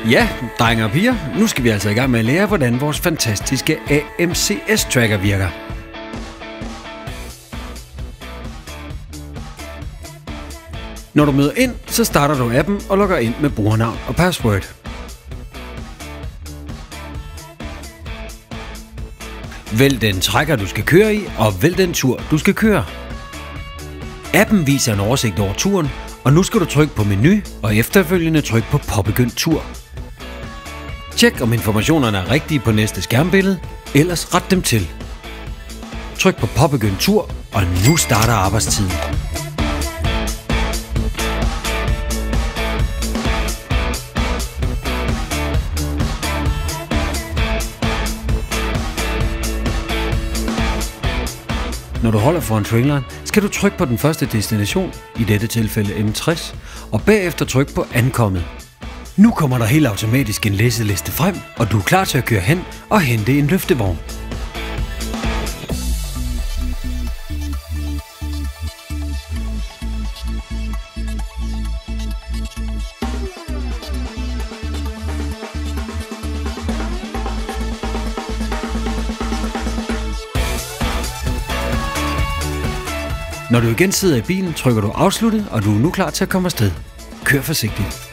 Ja, drenge og piger, nu skal vi altså i gang med at lære, hvordan vores fantastiske AMCS-tracker virker. Når du møder ind, så starter du appen og logger ind med brugernavn og password. Vælg den tracker, du skal køre i, og vælg den tur, du skal køre. Appen viser en oversigt over turen, og nu skal du trykke på menu og efterfølgende trykke på påbegynd tur. Tjek om informationerne er rigtige på næste skærmbillede, ellers ret dem til. Tryk på påbegynd tur, og nu starter arbejdstiden. Når du holder foran traileren, skal du trykke på den første destination, i dette tilfælde M60, og bagefter trykke på ankommet. Nu kommer der helt automatisk en læseliste frem, og du er klar til at køre hen og hente en løftevogn. Når du igen sidder i bilen, trykker du afsluttet, og du er nu klar til at komme afsted. Kør forsigtigt.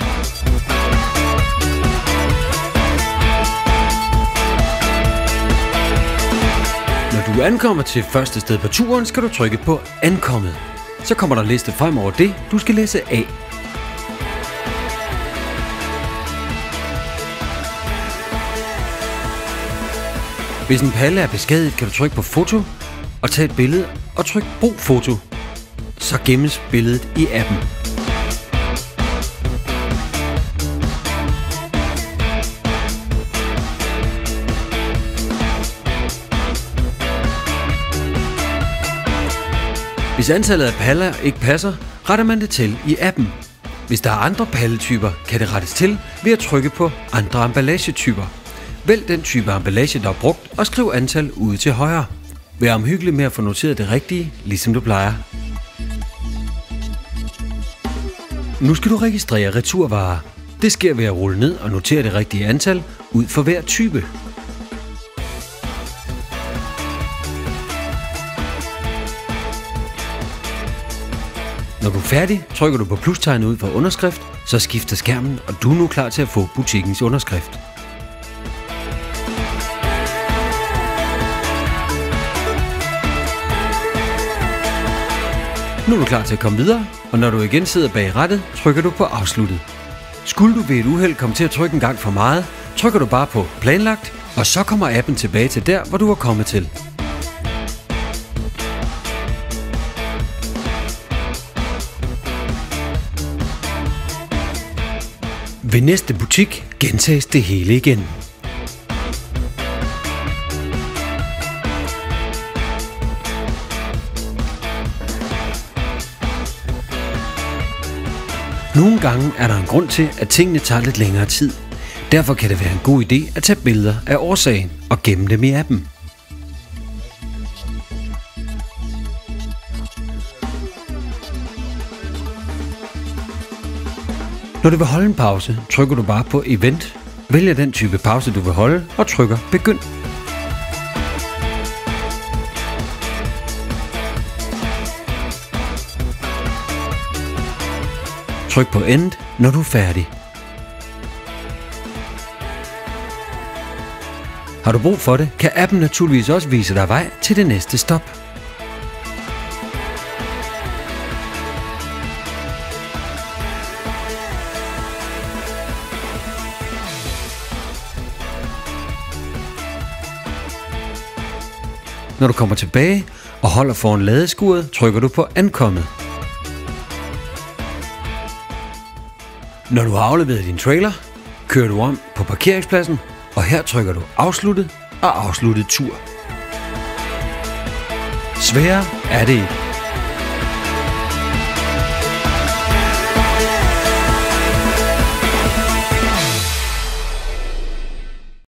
Når du ankommer til første sted på turen, skal du trykke på ankommet. Så kommer der liste frem over det, du skal læse af. Hvis en palle er beskadiget, kan du trykke på foto og tage et billede og tryk brug foto. Så gemmes billedet i appen. Hvis antallet af paller ikke passer, retter man det til i appen. Hvis der er andre palletyper, kan det rettes til ved at trykke på andre emballagetyper. Vælg den type emballage, der er brugt, og skriv antal ude til højre. Vær omhyggelig med at få noteret det rigtige, ligesom du plejer. Nu skal du registrere returvarer. Det sker ved at rulle ned og notere det rigtige antal ud for hver type. Når du er færdig, trykker du på plustegnet ud for underskrift, så skifter skærmen, og du er nu klar til at få butikkens underskrift. Nu er du klar til at komme videre, og når du igen sidder bag rattet, trykker du på afsluttet. Skulle du ved et uheld komme til at trykke en gang for meget, trykker du bare på planlagt, og så kommer appen tilbage til der, hvor du er kommet til. Ved næste butik gentages det hele igen. Nogle gange er der en grund til, at tingene tager lidt længere tid. Derfor kan det være en god idé at tage billeder af årsagen og gemme dem i appen. Når du vil holde en pause, trykker du bare på Event, vælger den type pause du vil holde og trykker Begynd. Tryk på End, når du er færdig. Har du brug for det, kan appen naturligvis også vise dig vej til det næste stop. Når du kommer tilbage og holder foran ladeskuret, trykker du på Ankommet. Når du har afleveret din trailer, kører du om på parkeringspladsen, og her trykker du Afsluttet og Afsluttet tur. Sværere er det ikke.